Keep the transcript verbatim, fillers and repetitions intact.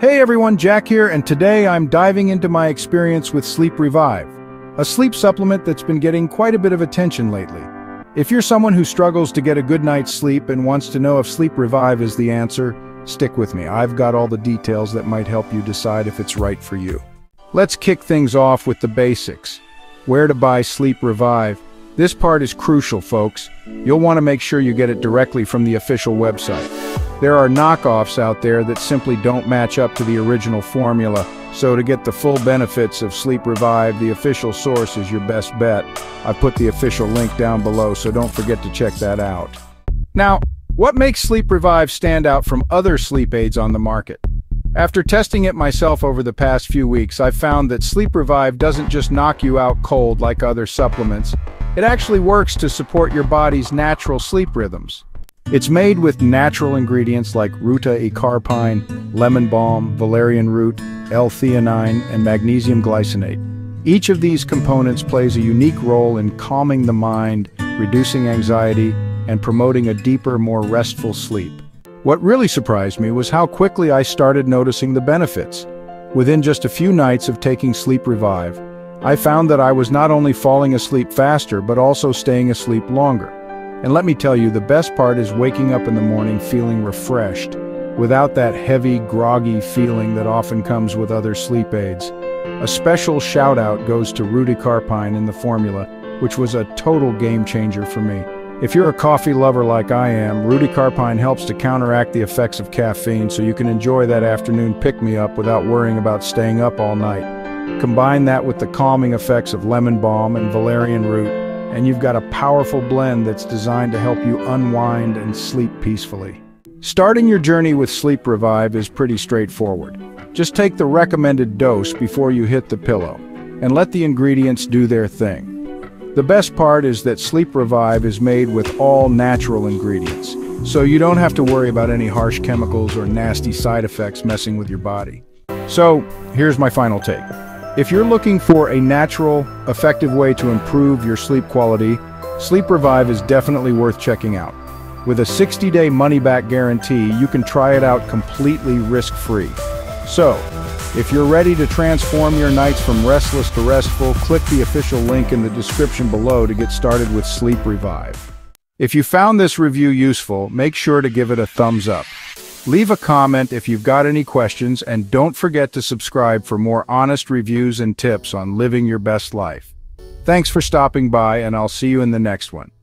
Hey everyone, Jack here, and today I'm diving into my experience with Sleep Revive, a sleep supplement that's been getting quite a bit of attention lately. If you're someone who struggles to get a good night's sleep and wants to know if Sleep Revive is the answer, stick with me. I've got all the details that might help you decide if it's right for you. Let's kick things off with the basics. Where to buy Sleep Revive? This part is crucial, folks. You'll want to make sure you get it directly from the official website. There are knockoffs out there that simply don't match up to the original formula, so to get the full benefits of Sleep Revive, the official source is your best bet. I've put the official link down below, so don't forget to check that out. Now, what makes Sleep Revive stand out from other sleep aids on the market? After testing it myself over the past few weeks, I've found that Sleep Revive doesn't just knock you out cold like other supplements. It actually works to support your body's natural sleep rhythms. It's made with natural ingredients like Rutaecarpine, lemon balm, Valerian Root, L-Theanine, and Magnesium Glycinate. Each of these components plays a unique role in calming the mind, reducing anxiety, and promoting a deeper, more restful sleep. What really surprised me was how quickly I started noticing the benefits. Within just a few nights of taking Sleep Revive, I found that I was not only falling asleep faster, but also staying asleep longer. And let me tell you, the best part is waking up in the morning feeling refreshed, without that heavy, groggy feeling that often comes with other sleep aids. A special shout out goes to Rutaecarpine in the formula, which was a total game changer for me. If you're a coffee lover like I am, Rutaecarpine helps to counteract the effects of caffeine so you can enjoy that afternoon pick-me-up without worrying about staying up all night. Combine that with the calming effects of lemon balm and valerian root, and you've got a powerful blend that's designed to help you unwind and sleep peacefully. Starting your journey with Sleep Revive is pretty straightforward. Just take the recommended dose before you hit the pillow, and let the ingredients do their thing. The best part is that Sleep Revive is made with all natural ingredients, so you don't have to worry about any harsh chemicals or nasty side effects messing with your body. So, here's my final take. If you're looking for a natural, effective way to improve your sleep quality, Sleep Revive is definitely worth checking out. With a sixty day money-back guarantee, you can try it out completely risk-free. So, if you're ready to transform your nights from restless to restful, click the official link in the description below to get started with Sleep Revive. If you found this review useful, make sure to give it a thumbs up. Leave a comment if you've got any questions, and don't forget to subscribe for more honest reviews and tips on living your best life. Thanks for stopping by, and I'll see you in the next one.